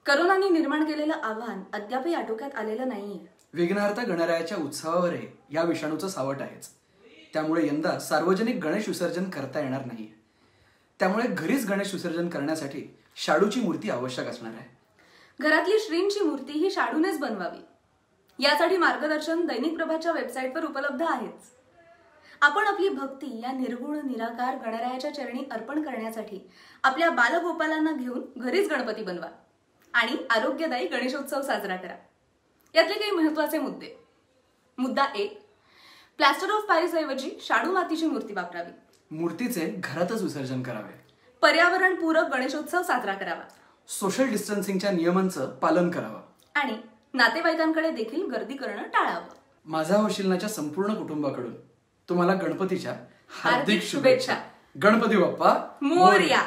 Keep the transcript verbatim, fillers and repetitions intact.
करोनाने निर्माण केलेलं आव्हान अद्यापही आटोक्यात आलेलं नाहीये. विघ्नार्थ गणरायाच्या उत्सवावरही या विषाणूचं सावट आहेच. त्यामुळे यंदा सार्वजनिक गणेश विसर्जन करता येणार नाही. त्यामुळे घरीच गणेश विसर्जन करण्यासाठी शाडूची मूर्ती आवश्यक असणार आहे. घरातली श्रींची मूर्ती ही शाडूनेच बनवावी. यासाठी मार्गदर्शन दैनिक प्रभाच्या वेबसाईटवर उपलब्ध आहेच. आपण आपली भक्ती या निर्गुण निराकार गणरायाच्या चरणी अर्पण करण्यासाठी आपल्या बालगोपालांना घेऊन घरीच गणपती बनवा आणि आरोग्यदायी गणेशोत्सव साजरा करा. यातले काही महत्त्वाचे मुद्दे. मुद्दा एक, प्लास्टर ऑफ पॅरिस ऐवजी शाडू मातीची मूर्ती वापरावी. मूर्तीचे घरातच विसर्जन करावे. पर्यावरणपूरक गणेशोत्सव साजरा करावा. सोशल डिस्टन्सिंगच्या नियमांचं पालन करावं. आणि नातेवाईकांकडे देखील गर्दी करणं टाळावं. माझा होशिलनाच्या संपूर्ण कुटुंबाकडून तुम्हाला गणपतीच्या हार्दिक शुभेच्छा. गणपती बाप्पा मोरया.